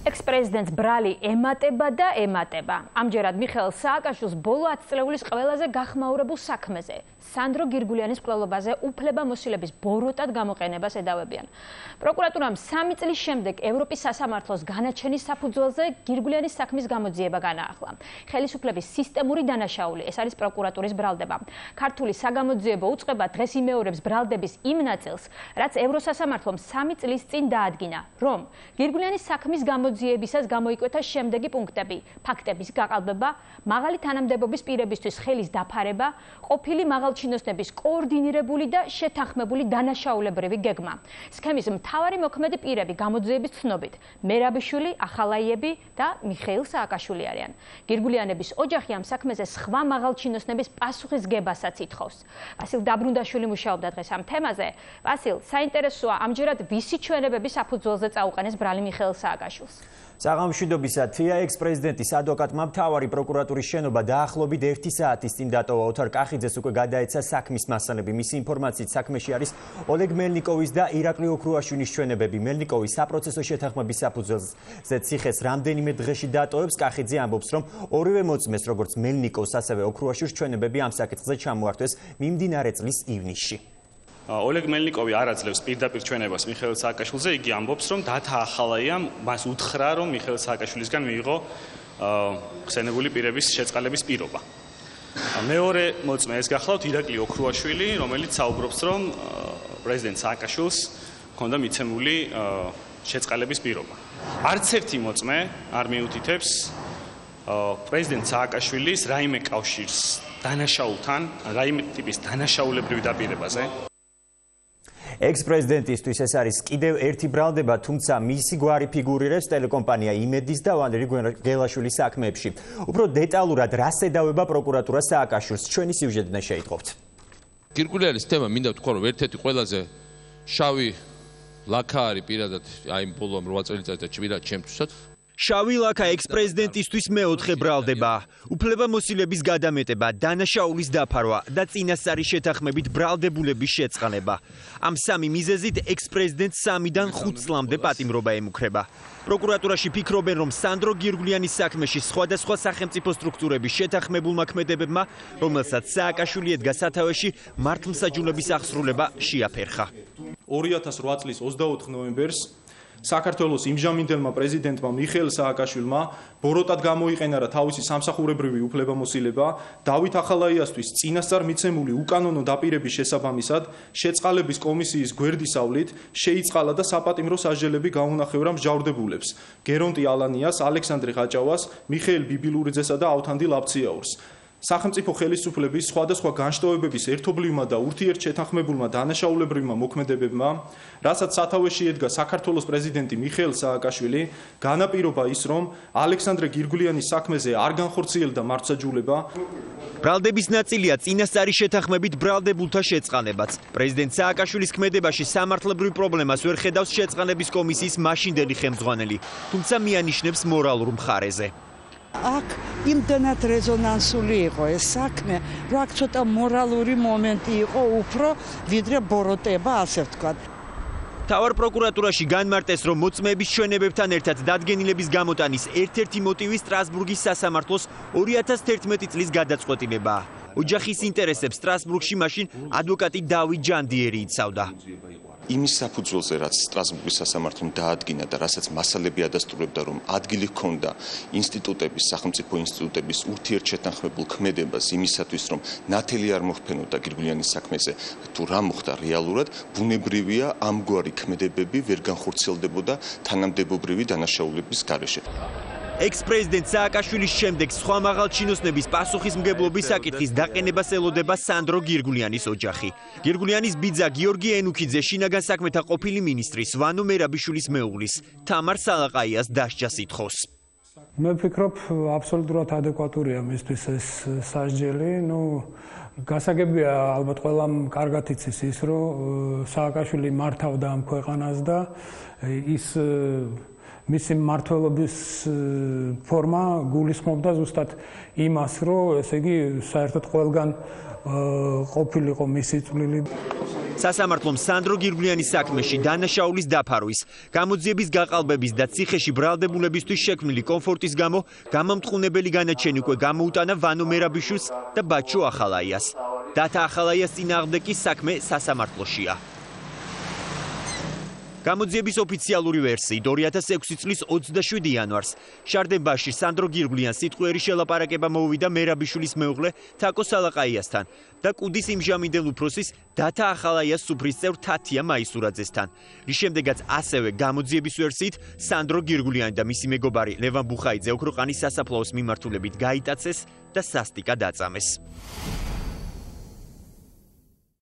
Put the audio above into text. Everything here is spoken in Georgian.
Ex-პრეზიდენტს ბრალი ემატება და ემატება. ამჯერად მიხეილ სააკაშვილს ბოლო 10 წლეულის ყველაზე გახმაურებულ საქმეზე, სანდრო გირგულიანის მკვლელობაზე უფლებამოსილების ბოროტად გამოყენებას ედავებიან. პროკურატურამ 3 წლის შემდეგ ევროპის სასამართლოს განაჩენის საფუძველზე გირგულიანის საქმის გამოძიება განაახლა. ხელისუფლების სისტემური დანაშაული, ეს არის პროკურატურის ბრალდება. ქართული საგამოძიებო უწყება დღეს იმეორებს ბრალდების იმ ნაწილს, რაც ევროსასამართლომ 3 წლის წინ დაადგინა, რომ გირგულიანის საქმის გამოძიებისას გამოიკვეთა შემდეგი პუნქტები: ფაქტების გაყალბება, მაღალი თანამდებობის პირებისთვის ხელის დაფარება, ყოფილი მაღალჩინოსნების კოორდინირებული და შეთანხმებული დანაშაულებრივი გეგმა. სქემის მთავარი მოქმედი პირები გამოძიების ცნობით მერაბიშვილი, ახალაიები და მიხეილ სააკაშვილი არიან. გირგულიანების ოჯახი ამ საქმეზე სხვა მაღალჩინოსნების პასუხისგებასაც ითხოვს. ვასილ დაბრუნდაშვილი მუშაობდა დღეს ამ თემაზე. ვასილ, საინტერესოა, ამჯერად ვისი ჩვენებების საფუძველზე წაუყენეს ბრალი მიხეილ სააკაშვილს? საღამოშვიდობისა თია ექს-პრეზიდენტის ადვოკატმა მთავარი პროკურატურის შენობა დაახლოებით 1 საათის წინ დატოვა. ოთარ კახიძეს უკვე გადაეცა საქმის მასალები. მისი ინფორმაციით საქმეში არის ოლეგ მელნიკოვის და ირაკლი ოქრუაშვილის ჩვენებები. მელნიკოვი საპროცესო შეთანხმების საფუძველზე ციხეს რამდენიმე დღეში დატოვებს. კახიძე ამბობს, რომ ორივე მოწმეს, როგორც მელნიკოვს, ასევე ოქრუაშვილის ჩვენებები ამ საკითხზე ჩამოართვეს მიმდინარე წლის ივნისში. ოლეგ მელნიკოვი არ აძლევს პირდაპირ ჩვენებას მიხეილ სააკაშვილზე. იგი ამბობს, რომ დათა ახალაიამ მას უთხრა, რომ მიხეილ სააკაშვილისგან მიიღო ხსენებული პირების შეწყალების პირობა. მეორე მოწმე ეს გახლავთ ირაკლი ოქრუაშვილი, რომელიც საუბრობს, რომ პრეზიდენტ სააკაშვილს ჰქონდა მიცემული შეწყალების პირობა. არც ერთი მოწმე არ მიუთითებს პრეზიდენტ სააკაშვილის რაიმე კავშირს დანაშაულთან, რაიმე ტიპის დანაშაულებრივ დაპირებაზე. ექს-პრეზიდენტისთვის ეს არის კიდევ ერთი ბრალდება, თუმცა მისი გვარი ფიგურირებს ტელეკომპანია იმედის და ვალერი გელაშვილის საქმეებში. უფრო დეტალურად რას ედავება პროკურატურა სააკაშვილს, ჩვენი სიუჟეტიდან შეიტყობთ. გირგულიანის თემა მინდა ვთქვა, რომ ერთ-ერთი ყველაზე შავი ლაქა არის პირადად აი ბოლო 8 წელიწადში და ჭვირად ჩემთვისაც. შავი ლაქა ექს-პრეზიდენტისთვის მეოთხე ბრალდება, უფლებამოსილების გადამეტება, დანაშაულის დაფარვა და წინასწარი შეთანხმებით ბრალდებულების შეწყალება. ამ სამი მიზეზით ექს-პრეზიდენტს 3-დან 5 წლამდე პატიმრობა ემუქრება. პროკურატურაში ფიქრობენ, რომ სანდრო გირგულიანის საქმეში სხვადასხვა სახელმწიფო სტრუქტურების შეთანხმებულმა ქმედებებმა, რომელსაც სააკაშვილი ედგა სათავეში, მართლმსაჯულების აღსრულება შეაფერხა. 2008 წლის 24 ნოემბერს საქართველოს იმჟამინდელმა პრეზიდენტმა მიხეილ სააკაშვილმა ბოროტად გამოიყენა რა თავისი სამსახურებრივი უფლებამოსილება დავით ახალაიასთვის წინასწარ მიცემული უკანონო დაპირების შესაბამისად შეწყალების კომისიის გვერდისავლით შეიწყალა და საპატიმრო სასჯელები გაუნახევრა მსჯავრდებულებს გერონტი ალანიას, ალექსანდრე ღაჭავას, მიხეილ ბიბილურიძესა და ავთანდი ლაფციაურს. სახელმწიფო ხელისუფლების სხვადასხვა განშტოებების ერთობლივმა და ურთიერთშეთანხმებულმა დანაშაულებრივმა მოქმედებებმა, რასაც სათავეში ედგა საქართველოს პრეზიდენტი მიხეილ სააკაშვილი, განაპირობა ის, რომ ალექსანდრე გირგულიანის საქმეზე არ განხორციელდა მართლმსაჯულება. ბრალდების ნაწილია წინასწარი შეთანხმებით ბრალდებულთა შეწყალებაც. პრეზიდენტ სააკაშვილის ქმედებაში სამართლებრივ პრობლემას ვერ ხედავს შეწყალების კომისიის მაშინდელი ხელმძღვანელი, თუმცა მიანიშნებს მორალურ მხარეზე. აქ იმდანად რეზონანსული იყო ეს საქმე, რომ აქ ცოტა მორალური მომენტი იყო უფრო ვიდრე ბოროტება, ასე ვთქვათ. მთავარ პროკურატურაში განმარტეს, რომ მოწმეების ჩვენებებთან ერთად დადგენილების გამოტანის ერთ-ერთი მოტივი სტრასბურგის სასამართლოს 2011 წლის გადაწყვეტილებაა. ოჯახის ინტერესებს სტრასბურგში მაშინ ადვოკატი დავით ჯანდიერი იცავდა. იმის საფუძველზე, რაც სტრასბურგის სასამართლომ დაადგინა და რასაც მასალები ადასტურებდა, რომ ადგილი ჰქონდა ინსტიტუტების, სახელმწიფო ინსტიტუტების ურთიერთშეთანხმებულ ქმედებას იმისათვის, რომ ნათელი არ მოხფენოდა გირგულიანის საქმეზე, თუ რა მოხდა რეალურად, ბუნებრივია ამგვარი ქმედებები ვერ განხორციელდებოდა თანამდებობრივი დანაშაულების გარეშე. ექს-პრეზიდენტ სააკაშვილის შემდეგ სხვა მაღალჩინოსნების პასუხისმგებლობის საკითხის დაყენებას ელოდება სანდრო გირგულიანის ოჯახი. გირგულიანის ბიძა გიორგი ენუქიძე შინაგან საქმეთა ყოფილი მინისტრის ვანო მერაბიშვილის მეუღლის თამარ სალაყაიას დასჯას ითხოვს. მე ვფიქრობ, აბსოლუტურად ადეკვატურია მისთვის ეს სასჯელი. გასაგებია, ალბათ ყველამ კარგად იცის ის, რომ სააკაშვილი მართავდა ამ ქვეყანას და ის მისი მმართველობის ფორმა გულისხმობდა ზუსტად იმას, რომ ესე იგი საერთოდ ყველგან ყოფილიყო მისი წვლილი. სასამართლომ სანდრო გირგვლიანის საქმეში დანაშაულის დაფარვის, გამოძიების გაყალბების და ციხეში ბრალდებულებისთვის შექმნილი კომფორტის გამო გამამტყუნებელი განაჩენი უკვე გამოუტანა ვანო მერაბიშვილს და ბაჩო ახალაიას. დათა ახალაიას წინააღმდეგ საქმე სასამართლოშია. გამოძიების ოფიციალური ვერსიით 2006 წლის 27 იანვარს შარდენბაში სანდრო გირგვლიანს სიტყვიერი შელაპარაკება მოუვიდა მერაბიშვილის მეუღლე თაკო სალაყაიასთან და კუდის იმჟამინდელ უფროსის დათა ახალაიას სუფრის წევრ თათია მაისურაძესთან. რის შემდეგაც ასევე გამოძიების ვერსიით სანდრო გირგვლიანი და მისი მეგობარი ლევან ბუხაიძე ოქროყანის სასაფლაოს მიმართულებით გაიტაცეს და სასტიკად აწამეს.